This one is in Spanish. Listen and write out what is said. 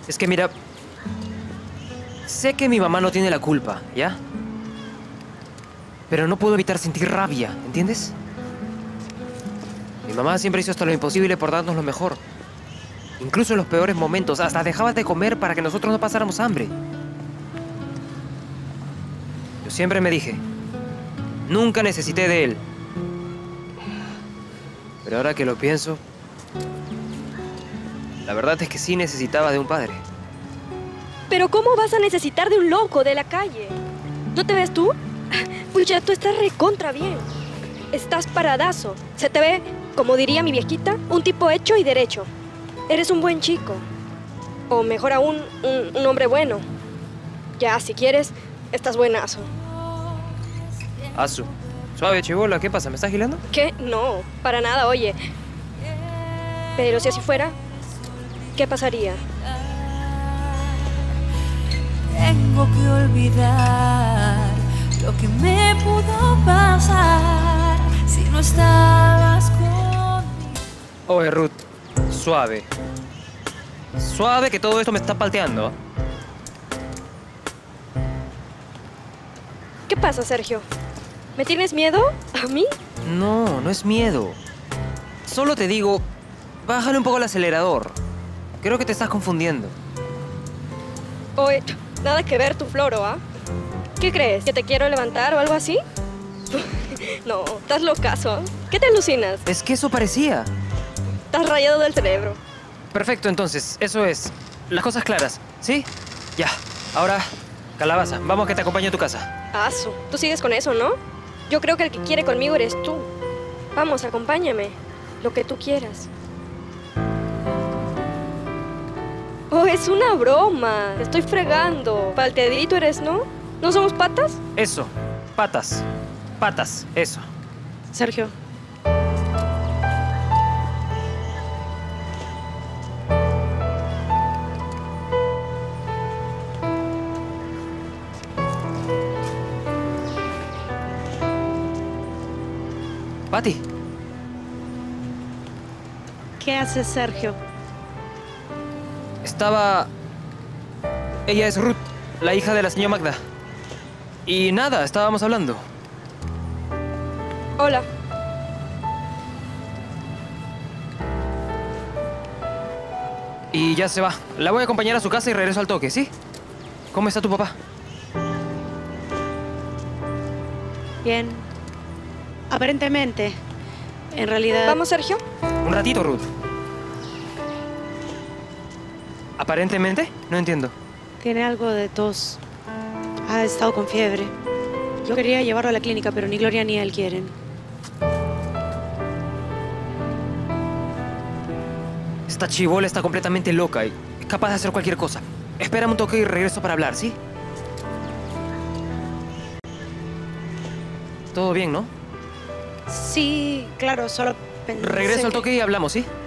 Es que mira, sé que mi mamá no tiene la culpa, ¿ya? Pero no puedo evitar sentir rabia, ¿entiendes? Mi mamá siempre hizo hasta lo imposible por darnos lo mejor. Incluso en los peores momentos, hasta dejaba de comer para que nosotros no pasáramos hambre. Yo siempre me dije, nunca necesité de él. Pero ahora que lo pienso, la verdad es que sí necesitaba de un padre. Pero ¿cómo vas a necesitar de un loco de la calle? ¿No te ves tú? Pucha, tú estás recontra bien. Estás paradazo. Se te ve, como diría mi viejita, un tipo hecho y derecho. Eres un buen chico. O mejor aún, un hombre bueno. Ya, si quieres, estás buenazo. Asu. Suave, chibola, ¿qué pasa? ¿Me estás gilando? ¿Qué? No, para nada, oye. Pero si así fuera, ¿qué pasaría? Tengo que olvidar lo que me pudo pasar si no estabas conmigo. Oye, Ruth, suave. Suave que todo esto me está palteando. ¿Qué pasa, Sergio? ¿Me tienes miedo? ¿A mí? No, no es miedo. Solo te digo, bájale un poco el acelerador. Creo que te estás confundiendo. Oye, nada que ver tu floro, ¿ah? ¿Qué crees? ¿Que te quiero levantar o algo así? No, estás locazo. ¿Qué te alucinas? Es que eso parecía. Estás rayado del cerebro. Perfecto, entonces, eso es. Las cosas claras, ¿sí? Ya. Ahora, Calabaza, vamos que te acompañe a tu casa. Asu, tú sigues con eso, ¿no? Yo creo que el que quiere conmigo eres tú. Vamos, acompáñame. Lo que tú quieras. Oh, es una broma. Te estoy fregando. Palteadito eres, ¿no? ¿No somos patas? Eso. Patas. Patas. Eso. Sergio. Pati. ¿Qué haces, Sergio? Estaba... Ella es Ruth, la hija de la señora Magda. Y nada, estábamos hablando. Hola. Y ya se va. La voy a acompañar a su casa y regreso al toque, ¿sí? ¿Cómo está tu papá? Bien. Aparentemente. En realidad... ¿Vamos, Sergio? Un ratito, Ruth. ¿Aparentemente? No entiendo. Tiene algo de tos. Ha estado con fiebre. Yo quería llevarlo a la clínica, pero ni Gloria ni él quieren. Esta chibola está completamente loca y es capaz de hacer cualquier cosa. Espérame un toque y regreso para hablar, ¿sí? Todo bien, ¿no? Sí, claro, solo pensé Regreso al que- toque y hablamos, ¿sí?